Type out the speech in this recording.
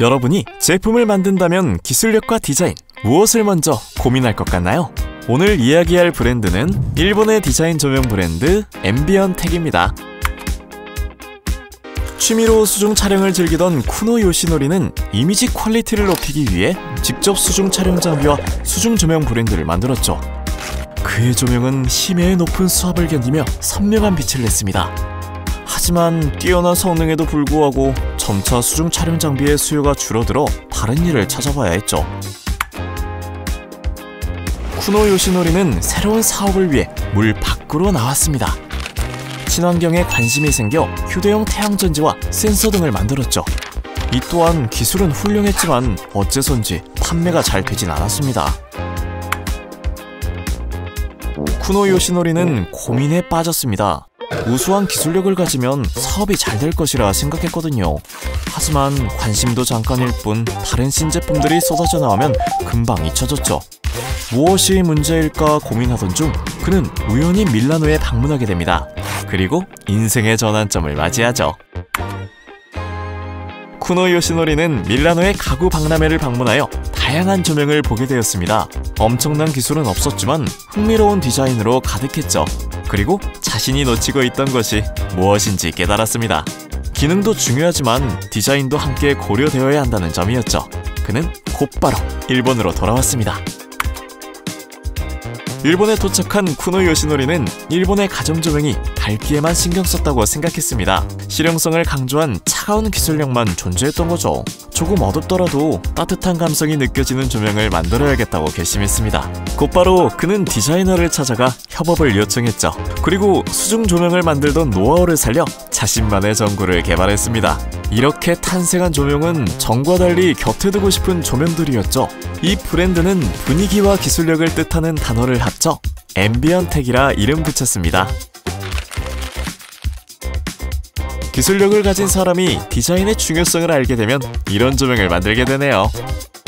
여러분이 제품을 만든다면 기술력과 디자인, 무엇을 먼저 고민할 것 같나요? 오늘 이야기할 브랜드는 일본의 디자인 조명 브랜드 앰비언텍입니다. 취미로 수중 촬영을 즐기던 쿠노 요시노리는 이미지 퀄리티를 높이기 위해 직접 수중 촬영 장비와 수중 조명 브랜드를 만들었죠. 그의 조명은 심해의 높은 수압을 견디며 선명한 빛을 냈습니다. 하지만 뛰어난 성능에도 불구하고 점차 수중 촬영 장비의 수요가 줄어들어 다른 일을 찾아봐야 했죠. 쿠노 요시노리는 새로운 사업을 위해 물 밖으로 나왔습니다. 친환경에 관심이 생겨 휴대용 태양전지와 센서 등을 만들었죠. 이 또한 기술은 훌륭했지만 어째선지 판매가 잘 되진 않았습니다. 쿠노 요시노리는 고민에 빠졌습니다. 우수한 기술력을 가지면 사업이 잘 될 것이라 생각했거든요. 하지만 관심도 잠깐일 뿐 다른 신제품들이 쏟아져 나오면 금방 잊혀졌죠. 무엇이 문제일까 고민하던 중 그는 우연히 밀라노에 방문하게 됩니다. 그리고 인생의 전환점을 맞이하죠. 쿠노 요시노리는 밀라노의 가구 박람회를 방문하여 다양한 조명을 보게 되었습니다. 엄청난 기술은 없었지만 흥미로운 디자인으로 가득했죠. 그리고 자신이 놓치고 있던 것이 무엇인지 깨달았습니다. 기능도 중요하지만 디자인도 함께 고려되어야 한다는 점이었죠. 그는 곧바로 일본으로 돌아왔습니다. 일본에 도착한 쿠노 요시노리는 일본의 가정조명이 밝기에만 신경 썼다고 생각했습니다. 실용성을 강조한 차가운 기술력만 존재했던 거죠. 조금 어둡더라도 따뜻한 감성이 느껴지는 조명을 만들어야겠다고 결심했습니다. 곧바로 그는 디자이너를 찾아가 협업을 요청했죠. 그리고 수중 조명을 만들던 노하우를 살려 자신만의 전구를 개발했습니다. 이렇게 탄생한 조명은 전과 달리 곁에 두고 싶은 조명들이었죠. 이 브랜드는 분위기와 기술력을 뜻하는 단어를 합쳐 앰비언텍이라 이름 붙였습니다. 기술력을 가진 사람이 디자인의 중요성을 알게 되면 이런 조명을 만들게 되네요.